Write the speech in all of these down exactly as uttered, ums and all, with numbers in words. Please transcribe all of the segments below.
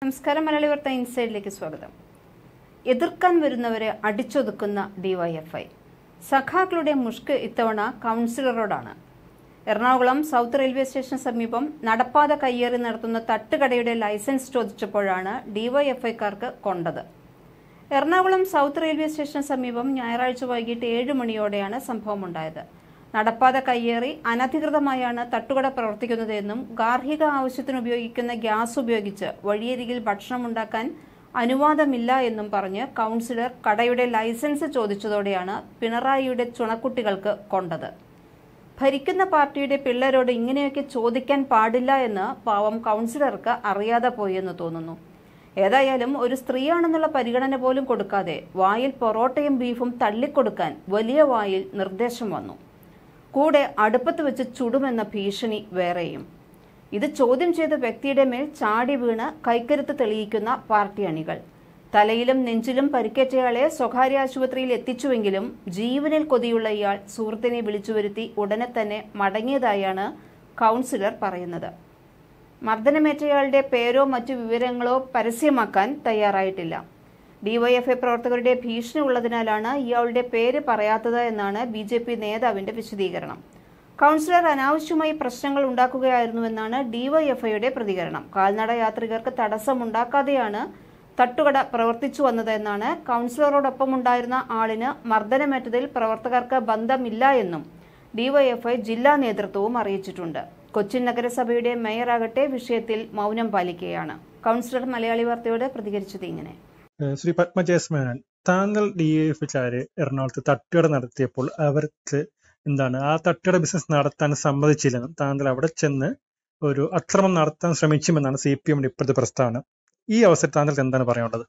നമസ്കാരം. മലയാളി വാർത്ത ഇൻസൈഡിലേക്ക് സ്വാഗതം. എതിർക്കാൻ വരുന്നവരെ അടിച്ചൊതുക്കുന്ന ഡിവൈഎഫ്ഐ. സഖാക്കളുടെ മുഷ്ക് ഇത്തവണ കൗൺസിലറോടാണ്. എറണാകുളം സൗത്ത് റെയിൽവേ സ്റ്റേഷന് സമീപം നടപ്പാത കയ്യേറി നടത്തുന്ന തട്ടുകടയുടെ ലൈസൻസ് ചോദിച്ചപ്പോഴാണ് ഡിവൈഎഫ്ഐക്കാർക്ക് കൊണ്ടത്. എറണാകുളം സൗത്ത് റെയിൽവേ സ്റ്റേഷന് സമീപം ഞായറാഴ്ച വൈകിട്ട് ഏഴ് മണിയോടെയാണ് സംഭവമുണ്ടായത്. നടപ്പാത കയ്യേറി അനധികൃതമായാണ് തട്ടുകട പ്രവർത്തിക്കുന്നതെന്നും ഗാർഹിക ആവശ്യത്തിന് ഉപയോഗിക്കുന്ന ഗ്യാസ് ഉപയോഗിച്ച് വഴിയരികിൽ ഭക്ഷണമുണ്ടാക്കാൻ അനുവാദമില്ല എന്നും പറഞ്ഞ് കൗൺസിലർ കടയുടെ ലൈസൻസ് ചോദിച്ചതോടെയാണ് പിണറായിയുടെ ചുണക്കുട്ടികൾക്ക് കൊണ്ടത്. ഭരിക്കുന്ന പാർട്ടിയുടെ പിള്ളേരോട് ഇങ്ങനെയൊക്കെ ചോദിക്കാൻ പാടില്ല എന്ന് പാവം കൗൺസിലർക്ക് അറിയാതെ പോയെന്ന് തോന്നുന്നു. ഏതായാലും ഒരു സ്ത്രീയാണെന്നുള്ള പരിഗണന പോലും കൊടുക്കാതെ വായിൽ പൊറോട്ടയും ബീഫും തള്ളിക്കൊടുക്കാൻ വലിയ വായിൽ നിർദ്ദേശം വന്നു. കൂടെ അടുപ്പത്ത് വെച്ച് ചുടുമെന്ന ഭീഷണി വേറെയും. ഇത് ചോദ്യം ചെയ്ത വ്യക്തിയുടെ മേൽ ചാടി വീണ് കൈക്കരുത്ത് തെളിയിക്കുന്ന പാർട്ടി അണികൾ. തലയിലും നെഞ്ചിലും പരിക്കേറ്റയാളെ സ്വകാര്യ ആശുപത്രിയിൽ എത്തിച്ചുവെങ്കിലും ജീവനിൽ കൊതിയുള്ള ഇയാൾ സുഹൃത്തിനെ വിളിച്ചുവരുത്തി ഉടനെ തന്നെ മടങ്ങിയതായാണ് കൗൺസിലർ പറയുന്നത്. മർദ്ദനമേറ്റയാളുടെ പേരോ മറ്റു വിവരങ്ങളോ പരസ്യമാക്കാൻ തയ്യാറായിട്ടില്ല. ഡിവൈഎഫ്ഐ പ്രവർത്തകരുടെ ഭീഷണി ഉള്ളതിനാലാണ് ഇയാളുടെ പേര് പറയാത്തത് എന്നാണ് ബി ജെ പി നേതാവിന്റെ വിശദീകരണം. കൗൺസിലർ അനാവശ്യമായി പ്രശ്നങ്ങൾ ഉണ്ടാക്കുകയായിരുന്നുവെന്നാണ് ഡിവൈഎഫ്ഐയുടെ പ്രതികരണം. കാൽനട യാത്രികർക്ക് തടസ്സമുണ്ടാക്കാതെയാണ് തട്ടുകട പ്രവർത്തിച്ചു വന്നതെന്നാണ്. കൗൺസിലറോടൊപ്പം ഉണ്ടായിരുന്ന ആളിന് മർദ്ദനമേറ്റതിൽ പ്രവർത്തകർക്ക് ബന്ധമില്ല എന്നും ഡിവൈഎഫ്ഐ ജില്ലാ നേതൃത്വവും അറിയിച്ചിട്ടുണ്ട്. കൊച്ചിൻ നഗരസഭയുടെ മേയറാകട്ടെ വിഷയത്തിൽ മൗനം പാലിക്കുകയാണ്. കൗൺസിലർ മലയാളി വാർത്തയോട് പ്രതികരിച്ചത് ഇങ്ങനെ: ശ്രീ പത്മജേസ്മേനൻ, താങ്കൾ ഡി എഫ് കാര് എറണാകുളത്ത് തട്ടുകട നടത്തിയപ്പോൾ അവർക്ക് എന്താണ് ആ തട്ടുകട ബിസിനസ് നടത്താൻ സമ്മതിച്ചില്ലെന്നും താങ്കൾ അവിടെ ചെന്ന് ഒരു അക്രമം നടത്താൻ ശ്രമിച്ചുമെന്നാണ് സി പി എമ്മിന്റെ ഇപ്പോഴത്തെ പ്രസ്താവന. ഈ അവസരത്തിൽ താങ്കൾക്ക് എന്താണ് പറയാനുള്ളത്?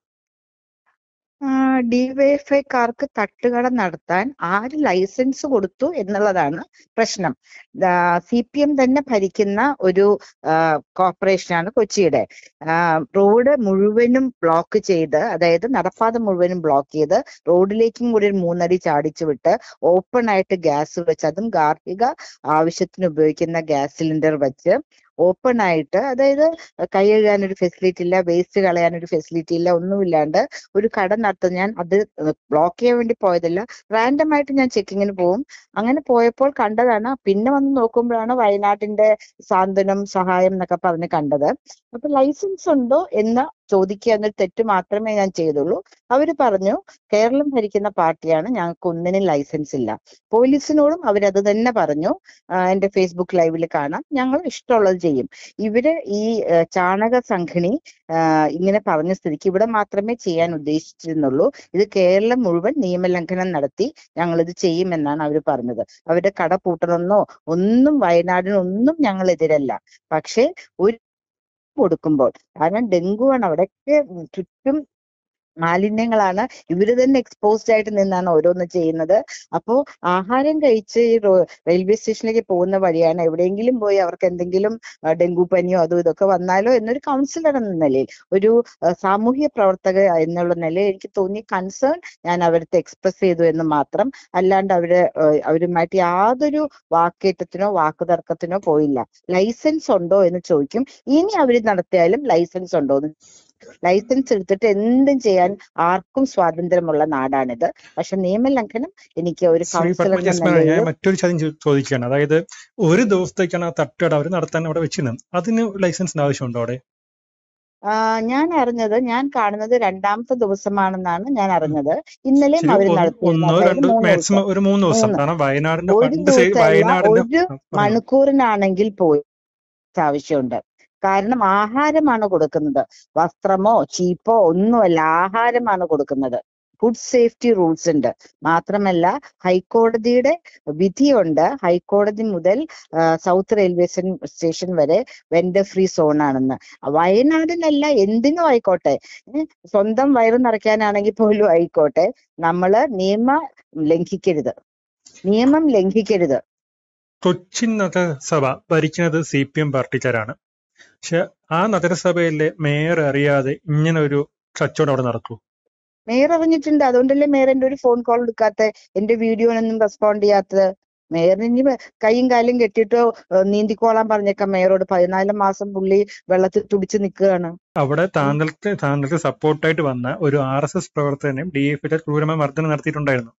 ഡിവൈഎഫ്ഐക്കാർക്ക് തട്ടുകട നടത്താൻ ആര് ലൈസൻസ് കൊടുത്തു എന്നുള്ളതാണ് പ്രശ്നം. സി പി എം തന്നെ ഭരിക്കുന്ന ഒരു കോർപ്പറേഷനാണ് കൊച്ചിയുടെ. റോഡ് മുഴുവനും ബ്ലോക്ക് ചെയ്ത്, അതായത് നടപ്പാത മുഴുവനും ബ്ലോക്ക് ചെയ്ത് റോഡിലേക്കും കൂടി ഒരു മൂന്നടി ചാടിച്ചു വിട്ട് ഓപ്പൺ ആയിട്ട് ഗ്യാസ് വെച്ച്, അതും ഗാർഹിക ആവശ്യത്തിന് ഉപയോഗിക്കുന്ന ഗ്യാസ് സിലിണ്ടർ വെച്ച് ഓപ്പൺ ആയിട്ട്, അതായത് കൈ കഴുകാനൊരു ഫെസിലിറ്റി ഇല്ല, വേസ്റ്റ് കളയാനൊരു ഫെസിലിറ്റി ഇല്ല, ഒന്നുമില്ലാണ്ട് ഒരു കട നടത്തും. ഞാൻ അത് ബ്ലോക്ക് ചെയ്യാൻ വേണ്ടി പോയതല്ല, റാൻഡം ആയിട്ട് ഞാൻ ചെക്കിങ്ങിന് പോകും. അങ്ങനെ പോയപ്പോൾ കണ്ടതാണ്. പിന്നെ വന്ന് നോക്കുമ്പോഴാണ് വയനാട്ടിന്റെ സാന്ത്വനം സഹായം എന്നൊക്കെ പറഞ്ഞ് കണ്ടത്. അപ്പൊ ലൈസൻസ് ഉണ്ടോ എന്ന് ചോദിക്കുക എന്നൊരു തെറ്റ് മാത്രമേ ഞാൻ ചെയ്തുള്ളൂ. അവര് പറഞ്ഞു, കേരളം ഭരിക്കുന്ന പാർട്ടിയാണ്, ഞങ്ങൾക്ക് ഒന്നിനും ലൈസൻസ് ഇല്ല. പോലീസിനോടും അവരത് തന്നെ പറഞ്ഞു. എന്റെ ഫേസ്ബുക്ക് ലൈവിൽ കാണാം, ഞങ്ങൾ ഇഷ്ടമുള്ളത് ചെയ്യും. ഇവര് ഈ ചാണക സംഘിണി ഇങ്ങനെ പറഞ്ഞ സ്ഥിതിക്ക് ഇവിടെ മാത്രമേ ചെയ്യാൻ ഉദ്ദേശിച്ചിരുന്നുള്ളൂ. ഇത് കേരളം മുഴുവൻ നിയമലംഘനം നടത്തി ഞങ്ങൾ ഇത് ചെയ്യുമെന്നാണ് അവർ പറഞ്ഞത്. അവരുടെ കട പൂട്ടണമെന്നോ ഒന്നും വയനാടിനൊന്നും ഞങ്ങൾ എതിരല്ല. പക്ഷെ ഒരു കൊടുക്കുമ്പോൾ, കാരണം ഡെങ്കു ആണ് അവിടെയൊക്കെ ചുറ്റും മാലിന്യങ്ങളാണ്, ഇവര് തന്നെ എക്സ്പോസ്ഡ് ആയിട്ട് നിന്നാണ് ഓരോന്ന് ചെയ്യുന്നത്. അപ്പോ ആഹാരം കഴിച്ച് ഈ റെയിൽവേ സ്റ്റേഷനിലേക്ക് പോകുന്ന വഴിയാണ്. എവിടെയെങ്കിലും പോയി അവർക്ക് എന്തെങ്കിലും ഡെങ്കു പനിയോ അതോ ഇതൊക്കെ വന്നാലോ എന്നൊരു കൗൺസിലർ എന്ന നിലയിൽ, ഒരു സാമൂഹ്യ പ്രവർത്തക എന്നുള്ള നിലയിൽ എനിക്ക് തോന്നിയ കൺസേൺ ഞാൻ അവർക്ക് എക്സ്പ്രസ് ചെയ്തു എന്ന് മാത്രം. അല്ലാണ്ട് അവര് അവരുമായിട്ട് യാതൊരു വാക്കേറ്റത്തിനോ വാക്കുതർക്കത്തിനോ പോയില്ല. ലൈസൻസ് ഉണ്ടോ എന്ന് ചോദിക്കും. ഇനി അവര് നടത്തിയാലും ലൈസൻസ് ഉണ്ടോ എന്ന്, ലൈസൻസ് എടുത്തിട്ട് എന്തും ചെയ്യാൻ ആർക്കും സ്വാതന്ത്ര്യമുള്ള നാടാണിത്. പക്ഷെ നിയമലംഘനം എനിക്ക് ഒരു കൗൺസിലർ മറ്റൊരു ചോദ്യം ചോദിക്കുകയാണ്. അതായത് ഒരു ദിവസത്തേക്കാണ് ആ തട്ടുകട അവർ നടത്താൻ അവിടെ വെച്ചിരുന്നത്. അതിന് ലൈസൻസിന് ആവശ്യമുണ്ടോ അവിടെ? ഞാൻ അറിഞ്ഞത്, ഞാൻ കാണുന്നത് രണ്ടാമത്തെ ദിവസമാണെന്നാണ് ഞാൻ അറിഞ്ഞത്. ഇന്നലെയും അവർ നടത്തിയിരുന്നു ഒരു മണിക്കൂറിനാണെങ്കിൽ പോയി ആവശ്യമുണ്ട്. കാരണം ആഹാരമാണ് കൊടുക്കുന്നത്, വസ്ത്രമോ ചീപ്പോ ഒന്നുമല്ല, ആഹാരമാണ് കൊടുക്കുന്നത്. ഫുഡ് സേഫ്റ്റി റൂൾസ് ഉണ്ട്. മാത്രമല്ല ഹൈക്കോടതിയുടെ വിധിയുണ്ട്. ഹൈക്കോടതി മുതൽ സൗത്ത് റെയിൽവേ സ്റ്റേഷൻ വരെ വെൻഡർ ഫ്രീ സോൺ ആണെന്ന്. വയനാടിനല്ല, എന്തിനും ആയിക്കോട്ടെ, സ്വന്തം വയറ് നിറയ്ക്കാനാണെങ്കിൽ പോലും ആയിക്കോട്ടെ, നമ്മള് നിയമം ലംഘിക്കരുത്, നിയമം ലംഘിക്കരുത്. കൊച്ചിൻ നഗരസഭ ഭരിക്കുന്നത് സി പി എം പാർട്ടിക്കാരാണ്. പക്ഷെ ആ നഗരസഭയിലെ മേയർ അറിയാതെ ഇങ്ങനെ ഒരു കച്ചവടം അവിടെ നടക്കൂ? മേയർ അറിഞ്ഞിട്ടുണ്ട്. അതുകൊണ്ടല്ലേ മേയർ എന്റെ ഒരു ഫോൺ കോൾ എടുക്കാത്ത, എന്റെ വീഡിയോനൊന്നും റെസ്പോണ്ട് ചെയ്യാത്തത്. മേയറിന് ഇനി വെ- കൈയും കാലും കെട്ടിയിട്ടോ ഏഹ് നീന്തിക്കോളാൻ പറഞ്ഞേക്കാം മേയറോട്. പതിനാല് മാസം പുള്ളി വെള്ളത്തിൽ തുടിച്ച് നിൽക്കുകയാണ്. അവിടെ ഉം. താങ്കൾക്ക് താങ്കൾക്ക് സപ്പോർട്ടായിട്ട് വന്ന ഒരു ആർ എസ് എസ് പ്രവർത്തകനെയും ഡി എഫ് ഐ ക്രൂരമായ മർദ്ദനം നടത്തിയിട്ടുണ്ടായിരുന്നു.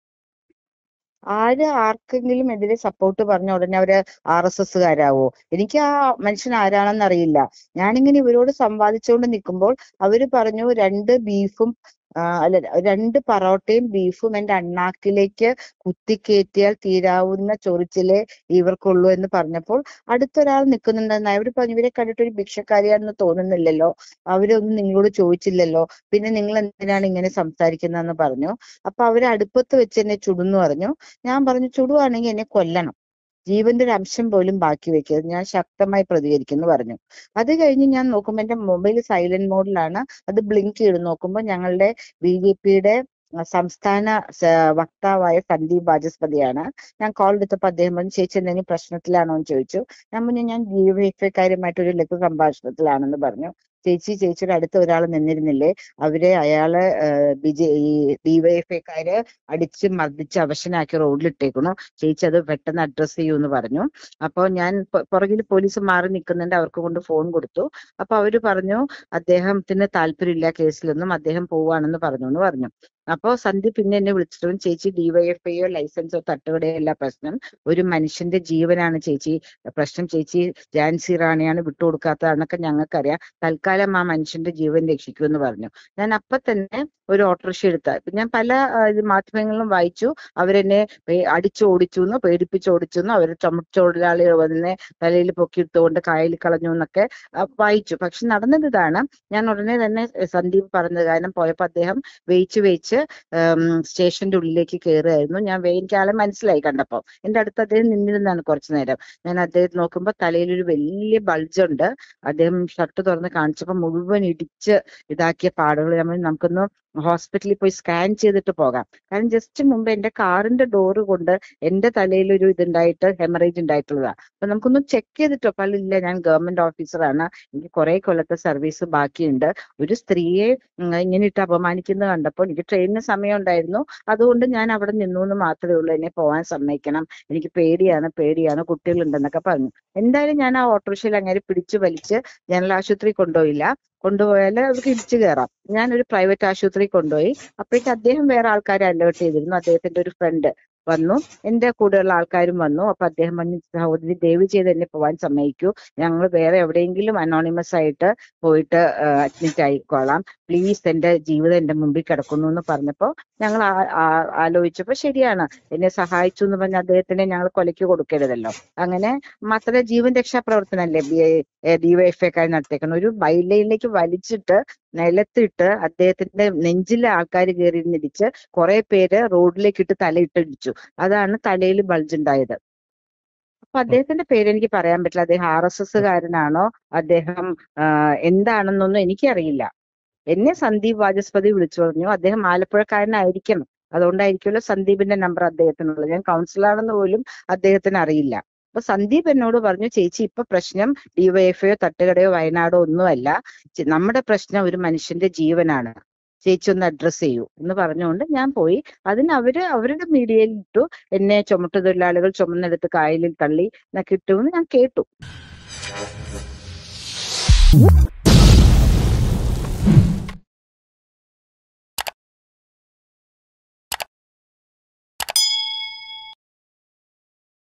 ആര് ആർക്കെങ്കിലും എതിരെ സപ്പോർട്ട് പറഞ്ഞ ഉടനെ അവര് ആർ എസ് എസ്സുകാരാവോ? എനിക്ക് ആ മനുഷ്യൻ ആരാണെന്ന് അറിയില്ല. ഞാനിങ്ങനെ ഇവരോട് സംവാദിച്ചുകൊണ്ട് നിൽക്കുമ്പോൾ അവര് പറഞ്ഞു രണ്ട് ബീഫും ആ, അല്ല രണ്ട് പറോട്ടയും ബീഫും എന്റെ അണ്ണാക്കിലേക്ക് കുത്തിക്കയറ്റിയാൽ തീരാവുന്ന ചൊറിച്ചിലേ ഇവർക്കുള്ളൂ എന്ന് പറഞ്ഞപ്പോൾ അടുത്തൊരാൾ നിൽക്കുന്നുണ്ടെന്ന് അവര് പറഞ്ഞു, ഇവരെ കണ്ടിട്ട് ഒരു ഭിക്ഷക്കാരിയാണെന്ന് തോന്നുന്നില്ലല്ലോ, അവരൊന്നും നിങ്ങളോട് ചോദിച്ചില്ലല്ലോ, പിന്നെ നിങ്ങൾ എന്തിനാണ് ഇങ്ങനെ സംസാരിക്കുന്നതെന്ന് പറഞ്ഞു. അപ്പൊ അവര് അടുപ്പത്ത് വെച്ച് എന്നെ ചുടുന്നു പറഞ്ഞു. ഞാൻ പറഞ്ഞു, ചുടുവാണെങ്കിൽ എന്നെ കൊല്ലണം, ജീവന്റെ ഒരു അംശം പോലും ബാക്കി വെക്കരുത്, ഞാൻ ശക്തമായി പ്രതികരിക്കുന്നു പറഞ്ഞു. അത് കഴിഞ്ഞ് ഞാൻ നോക്കുമ്പോൾ എന്റെ മൊബൈൽ സൈലന്റ് മോഡിലാണ്. അത് ബ്ലിങ്ക് ചെയ്ത് നോക്കുമ്പോൾ ഞങ്ങളുടെ ബി ജെ പിയുടെ സംസ്ഥാന സ- വക്താവായ സന്ദീപ് വാചസ്പതിയാണ്. ഞാൻ കോൾ എടുത്തപ്പോൾ അദ്ദേഹം പറഞ്ഞു, ചേച്ചി എന്തെങ്കിലും പ്രശ്നത്തിലാണോ എന്ന് ചോദിച്ചു. ഞാൻ പറഞ്ഞു, ഞാൻ ഡിവൈഎഫ്ഐക്കാരുമായിട്ട് ഒരു ലഘു സംഭാഷണത്തിലാണെന്ന് പറഞ്ഞു. ചേച്ചി ചേച്ചിയുടെ അടുത്ത് ഒരാൾ നിന്നിരുന്നില്ലേ, അവരെ അയാള് ബി ജെ ഈ ഡിവൈഎഫ്ഐക്കാര് അടിച്ച് മർദ്ദിച്ച് അവശനാക്കി റോഡിലിട്ടേക്കണു, ചേച്ചി അത് പെട്ടെന്ന് അഡ്രസ് ചെയ്യൂ എന്ന് പറഞ്ഞു. അപ്പോൾ ഞാൻ പൊ- പുറകിൽ പോലീസ് മാറി നിൽക്കുന്നുണ്ട്, അവർക്ക് കൊണ്ട് ഫോൺ കൊടുത്തു. അപ്പൊ അവര് പറഞ്ഞു അദ്ദേഹത്തിന് താല്പര്യമില്ല കേസിലൊന്നും, അദ്ദേഹം പോവാണെന്ന് പറഞ്ഞു എന്ന് പറഞ്ഞു. അപ്പോ സന്ധ്യ പിന്നെ എന്നെ വിളിച്ചിട്ടും, ചേച്ചി ഡിവൈഎഫ്ഐയോ ലൈസൻസോ തട്ടുകടയോ അല്ല പ്രശ്നം, ഒരു മനുഷ്യന്റെ ജീവനാണ് ചേച്ചി പ്രശ്നം, ചേച്ചി ജാൻസി റാണിയാണ് വിട്ടുകൊടുക്കാത്തതാണെന്നൊക്കെ ഞങ്ങൾക്കറിയാം, തൽക്കാലം ആ മനുഷ്യന്റെ ജീവൻ രക്ഷിക്കൂ എന്ന് പറഞ്ഞു. ഞാൻ അപ്പൊ തന്നെ ഒരു ഓട്ടോറിക്ഷ എടുത്ത, ഞാൻ പല ആ, ഇത് മാധ്യമങ്ങളിലും വായിച്ചു, അവരെന്നെ പേ- അടിച്ചു ഓടിച്ചു എന്നോ പേടിപ്പിച്ച് ഓടിച്ചു എന്നോ, അവർ ചുമട്ടുതൊഴിലാളികൾ വന്നെ തലയിൽ പൊക്കിയിട്ടുകൊണ്ട് കായലിൽ കളഞ്ഞു എന്നൊക്കെ ആ, വായിച്ചു. പക്ഷെ നടന്നത് ഇതാണ്. ഞാൻ ഉടനെ തന്നെ സന്ദീപ് പറഞ്ഞത് കാരണം പോയപ്പോ അദ്ദേഹം വേയിച്ച് വേയിച്ച് സ്റ്റേഷന്റെ ഉള്ളിലേക്ക് കയറുകയായിരുന്നു. ഞാൻ വേ എനിക്ക് ആളെ മനസ്സിലായി കണ്ടപ്പോ. എന്റെ അടുത്ത് അദ്ദേഹം നിന്നിരുന്നാണ് കുറച്ചു നേരം. ഞാൻ അദ്ദേഹത്തെ നോക്കുമ്പോൾ തലയിൽ ഒരു വലിയ ബൾജുണ്ട്. അദ്ദേഹം ഷർട്ട് തുറന്ന് കാണിച്ചപ്പോൾ മുഴുവൻ ഇടിച്ച് ഇതാക്കിയ പാടുകൾ. നമ്മൾ നമുക്കൊന്ന് ഹോസ്പിറ്റലിൽ പോയി സ്കാൻ ചെയ്തിട്ട് പോകാം. കാരണം ജസ്റ്റ് മുമ്പ് എന്റെ കാറിന്റെ ഡോറ് കൊണ്ട് എന്റെ തലയിൽ ഒരു ഇതുണ്ടായിട്ട് ഹെമറേജ് ഉണ്ടായിട്ടുള്ളതാണ്. അപ്പൊ നമുക്കൊന്ന് ചെക്ക് ചെയ്തിട്ടോ പല്ലില്ല, ഞാൻ ഗവൺമെന്റ് ഓഫീസറാണ്, എനിക്ക് കുറെ കൊല്ലത്തെ സർവീസ് ബാക്കിയുണ്ട്, ഒരു സ്ത്രീയെ ഉം, ഇങ്ങനെ ഇട്ട് അപമാനിക്കുന്നത് കണ്ടപ്പോൾ എനിക്ക് ട്രെയിനിന് സമയം ഉണ്ടായിരുന്നു, അതുകൊണ്ട് ഞാൻ അവിടെ നിന്നു എന്ന് മാത്രമേ ഉള്ളൂ, എന്നെ പോകാൻ സമ്മതിക്കണം, എനിക്ക് പേടിയാണ് പേടിയാണ് കുട്ടികളുണ്ടെന്നൊക്കെ പറഞ്ഞു. എന്തായാലും ഞാൻ ആ ഓട്ടോറിക്ഷയിൽ അങ്ങനെ പിടിച്ചു വലിച്ച് ജനറൽ ആശുപത്രി കൊണ്ടുപോയില്ല, കൊണ്ടുപോയാൽ അവർക്ക് ഇടിച്ചു കയറാം. ഞാനൊരു പ്രൈവറ്റ് ആശുപത്രി കൊണ്ടുപോയി. അപ്പോഴേക്ക് അദ്ദേഹം വേറെ ആൾക്കാരെ അലേർട്ട് ചെയ്തിരുന്നു. അദ്ദേഹത്തിന്റെ ഒരു ഫ്രണ്ട് വന്നു, എന്റെ കൂടെയുള്ള ആൾക്കാരും വന്നു. അപ്പൊ അദ്ദേഹം പറഞ്ഞു, സഹോദരി ദയവ് ചെയ്ത് എന്നെ പോവാൻ സമ്മതിക്കൂ, ഞങ്ങൾ വേറെ എവിടെയെങ്കിലും അനോണിമസ് ആയിട്ട് പോയിട്ട് അഡ്മിറ്റ് ആയിക്കോളാം, പ്ലീസ്, എന്റെ ജീവിതം എന്റെ മുമ്പിൽ കിടക്കുന്നു എന്ന് പറഞ്ഞപ്പോ ഞങ്ങൾ ആ- ആ- ആലോചിച്ചപ്പോ ശരിയാണ്, എന്നെ സഹായിച്ചു എന്ന് പറഞ്ഞ അദ്ദേഹത്തിനെ ഞങ്ങൾ കൊലയ്ക്ക് കൊടുക്കരുതല്ലോ. അങ്ങനെ മാത്രമേ ജീവൻ രക്ഷാ പ്രവർത്തനല്ലേ ഡിവൈഎഫ്ഐക്കാർ നടത്തിയേക്കണം. ഒരു ബൈലൈനിലേക്ക് വലിച്ചിട്ട് നിലത്തിട്ട് അദ്ദേഹത്തിന്റെ നെഞ്ചിലെ ആൾക്കാർ കയറി ഇടിച്ച് കുറെ പേര് റോഡിലേക്ക് ഇട്ട് തലയിട്ടടിച്ചു. അതാണ് തലയിൽ ബൾജ് ഉണ്ടായത്. അപ്പൊ അദ്ദേഹത്തിന്റെ പേര് എനിക്ക് പറയാൻ പറ്റില്ല. അദ്ദേഹം ആർ എസ് എസ് കാരനാണോ, അദ്ദേഹം ആ, എന്താണെന്നൊന്നും എനിക്കറിയില്ല. എന്നെ സന്ദീപ് വാചസ്പതി വിളിച്ചു പറഞ്ഞു, അദ്ദേഹം ആലപ്പുഴക്കാരനായിരിക്കണം, അതുകൊണ്ടായിരിക്കുമല്ലോ സന്ദീപിന്റെ നമ്പർ അദ്ദേഹത്തിനുള്ളത്. ഞാൻ കൗൺസിലാണെന്ന് പോലും അദ്ദേഹത്തിന് അറിയില്ല. അപ്പൊ സന്ദീപ് എന്നോട് പറഞ്ഞു, ചേച്ചി ഇപ്പൊ പ്രശ്നം ഡിവൈഎഫ്ഐയോ തട്ടുകടയോ വയനാടോ ഒന്നുമല്ല, ചെ- നമ്മുടെ പ്രശ്നം ഒരു മനുഷ്യന്റെ ജീവനാണ്, ചേച്ചി ഒന്ന് അഡ്രസ് ചെയ്യൂ എന്ന് പറഞ്ഞുകൊണ്ട് ഞാൻ പോയി. അതിന് അവര് അവരുടെ മീഡിയയിൽ ഇട്ടു, എന്നെ ചുമട്ടുതൊഴിലാളികൾ ചുമന്നെടുത്ത് കായലിൽ തള്ളി എന്നൊക്കെ ഇട്ടുമെന്ന് ഞാൻ കേട്ടു.